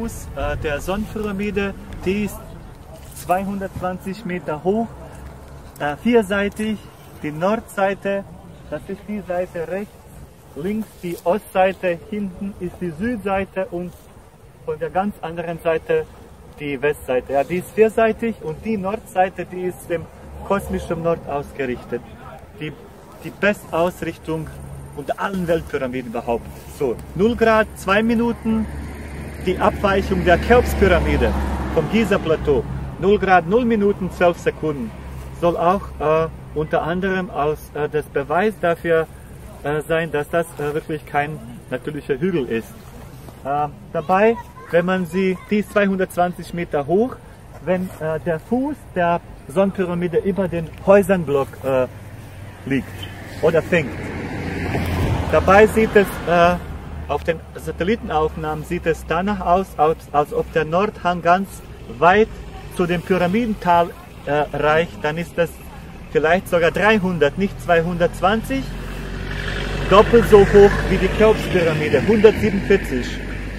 Fuß der Sonnenpyramide, die ist 220 Meter hoch, vierseitig. Die Nordseite, das ist die Seite rechts, links die Ostseite, hinten ist die Südseite und von der ganz anderen Seite die Westseite. Ja, die ist vierseitig und die Nordseite, die ist dem kosmischen Nord ausgerichtet. Die Bestausrichtung unter allen Weltpyramiden überhaupt. So, 0 Grad, 2 Minuten, die Abweichung der Cheops-Pyramide vom Giza-Plateau. 0 Grad, 0 Minuten, 12 Sekunden. Soll auch unter anderem als das Beweis dafür sein, dass das wirklich kein natürlicher Hügel ist. Dabei, wenn man die ist 220 Meter hoch, wenn der Fuß der Sonnenpyramide über den Häusernblock liegt oder fängt. Dabei sieht es auf den Satellitenaufnahmen sieht es danach aus, als ob der Nordhang ganz weit zu dem Pyramidental reicht. Dann ist das vielleicht sogar 300, nicht 220, doppelt so hoch wie die Cheops-Pyramide, 147.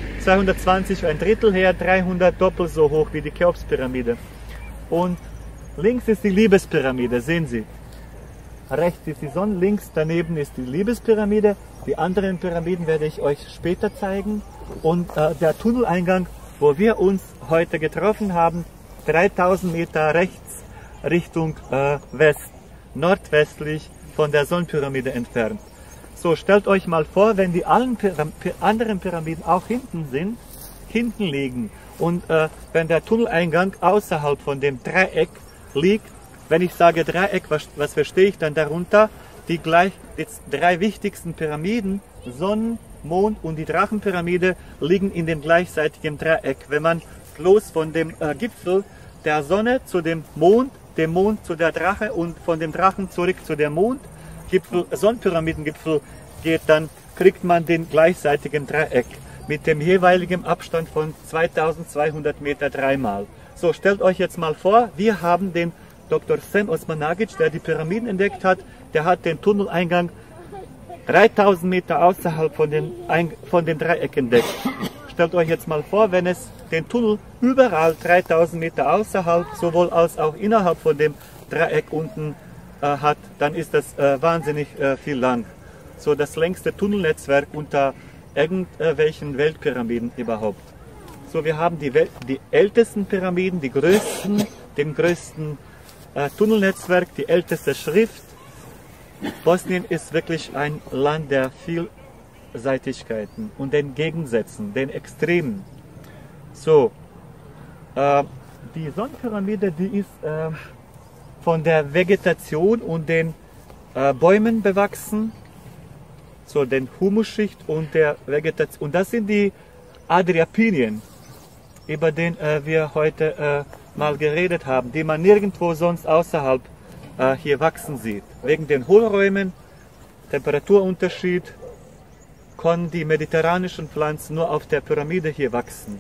220 ein Drittel her, 300 doppelt so hoch wie die Cheops-Pyramide. Und links ist die Liebespyramide, sehen Sie. Rechts ist die Sonne, links daneben ist die Liebespyramide. Die anderen Pyramiden werde ich euch später zeigen. Und der Tunneleingang, wo wir uns heute getroffen haben, 3000 Meter rechts Richtung West, nordwestlich von der Sonnenpyramide entfernt. So, stellt euch mal vor, wenn die anderen Pyramiden auch hinten liegen und wenn der Tunneleingang außerhalb von dem Dreieck liegt. Wenn ich sage Dreieck, was verstehe ich dann darunter? Die drei wichtigsten Pyramiden, Sonnen-, Mond- und die Drachenpyramide, liegen in dem gleichseitigen Dreieck. Wenn man bloß von dem Gipfel der Sonne zu dem Mond zu der Drache und von dem Drachen zurück zu der Sonnenpyramidengipfel geht, dann kriegt man den gleichseitigen Dreieck mit dem jeweiligen Abstand von 2200 Meter dreimal. So, stellt euch jetzt mal vor, wir haben den Dr. Sam Osmanagic, der die Pyramiden entdeckt hat, der hat den Tunneleingang 3000 Meter außerhalb von dem Dreieck entdeckt. Stellt euch jetzt mal vor, wenn es den Tunnel überall 3000 Meter außerhalb, sowohl als auch innerhalb von dem Dreieck unten hat, dann ist das wahnsinnig viel lang. So das längste Tunnelnetzwerk unter irgendwelchen Weltpyramiden überhaupt. So, wir haben die ältesten Pyramiden, den größten Tunnelnetzwerk, die älteste Schrift. Bosnien ist wirklich ein Land der Vielseitigkeiten und den Gegensätzen, den Extremen. So, die Sonnenpyramide, die ist von der Vegetation und den Bäumen bewachsen, so den Humusschicht und der Vegetation. Und das sind die Adriapinien, über den wir heute mal geredet haben, die man nirgendwo sonst außerhalb hier wachsen sieht. Wegen den Hohlräumen, Temperaturunterschied, können die mediterranischen Pflanzen nur auf der Pyramide hier wachsen.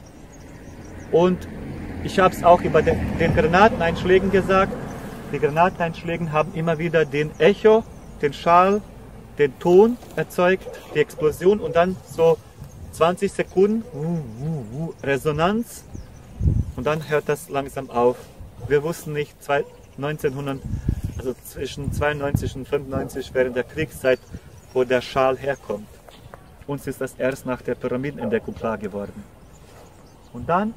Und ich habe es auch über den Granateneinschlägen gesagt. Die Granateneinschläge haben immer wieder den Echo, den Schall, den Ton erzeugt, die Explosion und dann so 20 Sekunden Resonanz und dann hört das langsam auf. Wir wussten nicht, also zwischen 92 und 95 während der Kriegszeit, wo der Schall herkommt. Uns ist das erst nach der Pyramidenentdeckung klar geworden. Und dann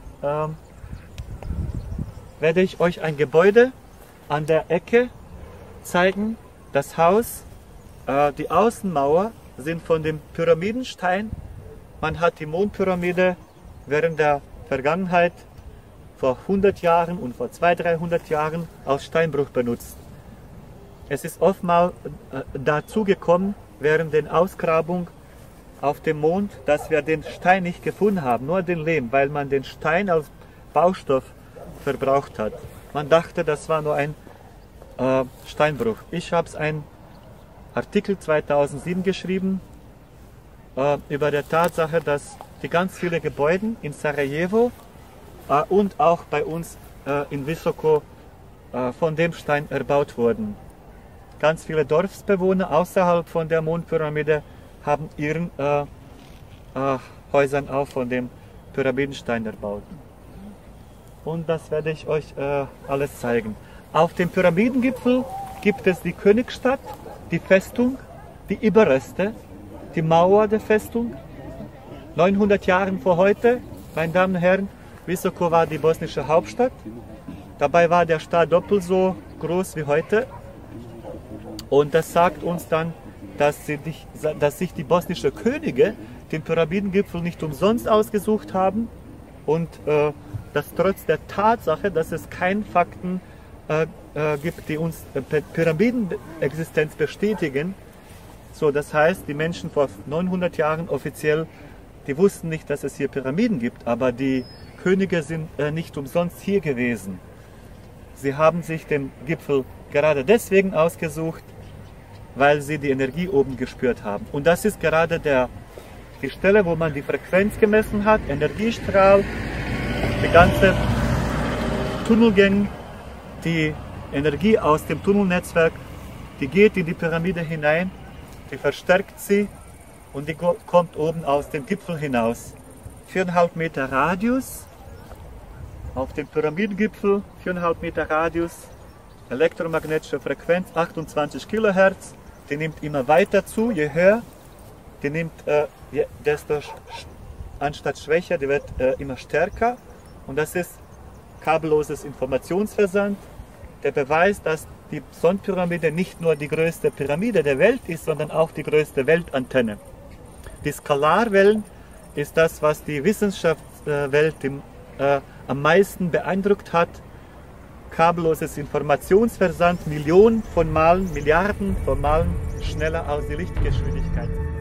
werde ich euch ein Gebäude an der Ecke zeigen, das Haus. Die Außenmauer sind von dem Pyramidenstein. Man hat die Mondpyramide während der Vergangenheit vor 100 Jahren und vor 200-300 Jahren als Steinbruch benutzt. Es ist oftmals dazu gekommen, während der Ausgrabung auf dem Mond, dass wir den Stein nicht gefunden haben, nur den Lehm, weil man den Stein als Baustoff verbraucht hat. Man dachte, das war nur ein Steinbruch. Ich habe einen Artikel 2007 geschrieben über die Tatsache, dass die ganz viele Gebäude in Sarajevo und auch bei uns in Visoko von dem Stein erbaut wurden. Ganz viele Dorfsbewohner außerhalb von der Mondpyramide haben ihren Häusern auch von dem Pyramidenstein erbaut. Und das werde ich euch alles zeigen. Auf dem Pyramidengipfel gibt es die Königstadt, die Festung, die Überreste, die Mauer der Festung. 900 Jahre vor heute, meine Damen und Herren, Visoko war die bosnische Hauptstadt. Dabei war der Staat doppelt so groß wie heute. Und das sagt uns dann, dass sich die bosnischen Könige den Pyramidengipfel nicht umsonst ausgesucht haben und dass trotz der Tatsache, dass es keine Fakten gibt, die uns Pyramidenexistenz bestätigen. So, das heißt, die Menschen vor 900 Jahren offiziell, die wussten nicht, dass es hier Pyramiden gibt, aber die Könige sind nicht umsonst hier gewesen. Sie haben sich den Gipfel gerade deswegen ausgesucht, weil sie die Energie oben gespürt haben. Und das ist gerade die Stelle, wo man die Frequenz gemessen hat, Energiestrahl, die ganze Tunnelgänge, die Energie aus dem Tunnelnetzwerk, die geht in die Pyramide hinein, die verstärkt sie und die kommt oben aus dem Gipfel hinaus. 4,5 Meter Radius, auf dem Pyramidengipfel, 4,5 Meter Radius, elektromagnetische Frequenz 28 Kilohertz, die nimmt immer weiter zu, je höher, die nimmt desto anstatt schwächer, die wird immer stärker und das ist kabelloses Informationsversand, der Beweis, dass die Sonnenpyramide nicht nur die größte Pyramide der Welt ist, sondern auch die größte Weltantenne. Die Skalarwellen ist das, was die Wissenschaftswelt am meisten beeindruckt hat. Kabelloses Informationsversand, Millionen von Malen, Milliarden von Malen schneller als die Lichtgeschwindigkeit.